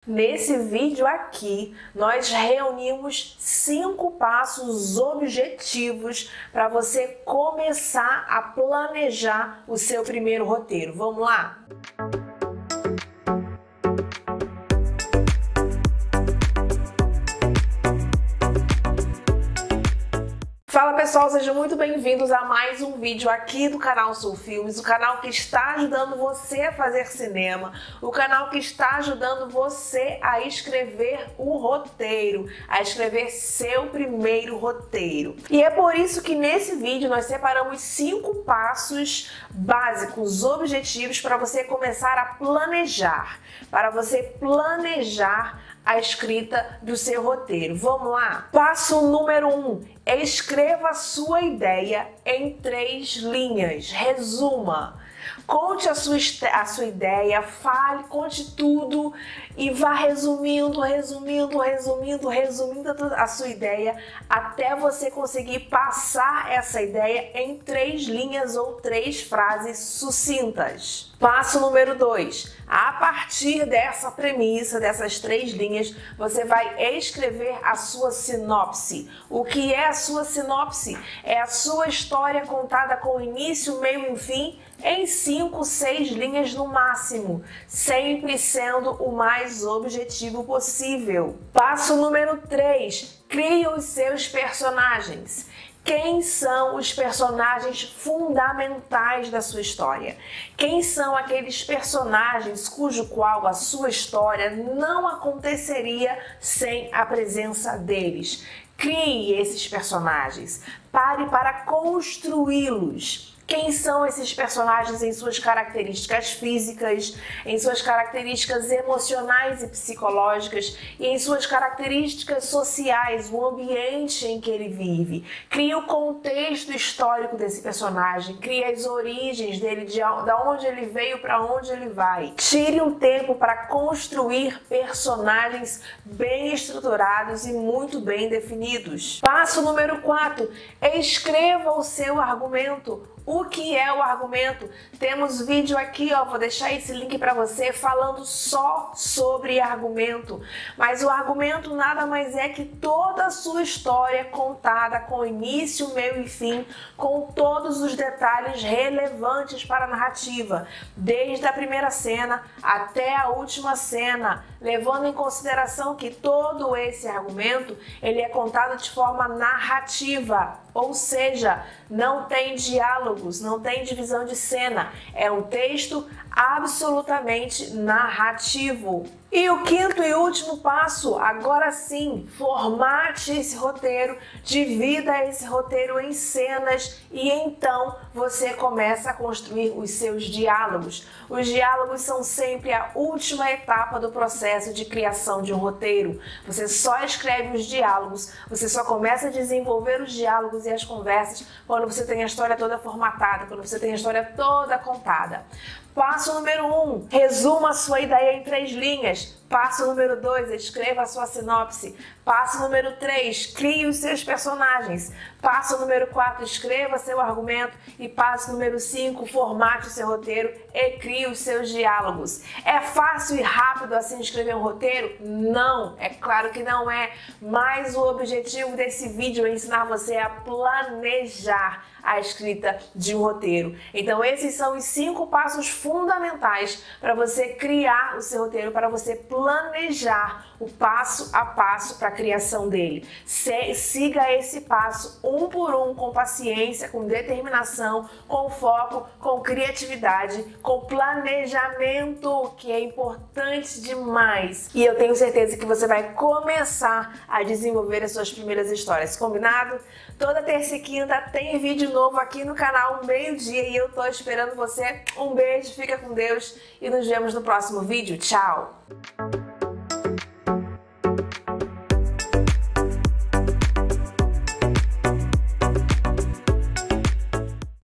Nesse vídeo aqui, nós reunimos 5 passos objetivos para você começar a planejar o seu primeiro roteiro. Vamos lá? Fala pessoal, sejam muito bem-vindos a mais um vídeo aqui do canal Sul Filmes, o canal que está ajudando você a fazer cinema, o canal que está ajudando você a escrever o roteiro, a escrever seu primeiro roteiro. E é por isso que nesse vídeo nós separamos 5 passos básicos, objetivos para você começar a planejar, a escrita do seu roteiro. Vamos lá? Passo número 1. Escreva a sua ideia em 3 linhas. Resuma. Conte a sua ideia, fale, conte tudo e vá resumindo a sua ideia até você conseguir passar essa ideia em 3 linhas ou 3 frases sucintas. Passo número 2. A partir dessa premissa, dessas 3 linhas, você vai escrever a sua sinopse. O que é a sua sinopse? É a sua história contada com início, meio e fim em 5, 6 linhas no máximo, sempre sendo o mais objetivo possível. Passo número 3. Crie os seus personagens. Quem são os personagens fundamentais da sua história? Quem são aqueles personagens cujo qual a sua história não aconteceria sem a presença deles? Crie esses personagens. Pare para construí-los. Quem são esses personagens em suas características físicas, em suas características emocionais e psicológicas e em suas características sociais, o ambiente em que ele vive. Crie o contexto histórico desse personagem, crie as origens dele, de onde ele veio para onde ele vai. Tire um tempo para construir personagens bem estruturados e muito bem definidos. Passo número 4. Escreva o seu argumento. O que é o argumento? Temos vídeo aqui, ó, vou deixar esse link para você falando só sobre argumento. Mas o argumento nada mais é que toda a sua história contada com início, meio e fim, com todos os detalhes relevantes para a narrativa, desde a primeira cena até a última cena, levando em consideração que todo esse argumento ele é contado de forma narrativa, ou seja, não tem diálogos, não tem divisão de cena, é um texto absolutamente narrativo. E o 5º e último passo, agora sim, formate esse roteiro, divida esse roteiro em cenas e então você começa a construir os seus diálogos. Os diálogos são sempre a última etapa do processo de criação de um roteiro. Você só escreve os diálogos, você só começa a desenvolver os diálogos e as conversas quando você tem a história toda formatada, quando você tem a história toda contada. Passo número 1, resuma a sua ideia em 3 linhas. Passo número 2, escreva a sua sinopse. Passo número 3, crie os seus personagens. Passo número 4, escreva seu argumento. E passo número 5, formate o seu roteiro e crie os seus diálogos. É fácil e rápido assim escrever um roteiro? Não, é claro que não é. Mas o objetivo desse vídeo é ensinar você a planejar a escrita de um roteiro. Então esses são os 5 passos fundamentais para você criar o seu roteiro, para você planejar o passo a passo para a criação dele. Siga esse passo um por um, com paciência, com determinação, com foco, com criatividade, com planejamento, que é importante demais. E eu tenho certeza que você vai começar a desenvolver as suas primeiras histórias. Combinado? Toda terça e quinta tem vídeo novo aqui no canal, meio-dia, e eu tô esperando você. Um beijo, fica com Deus e nos vemos no próximo vídeo. Tchau!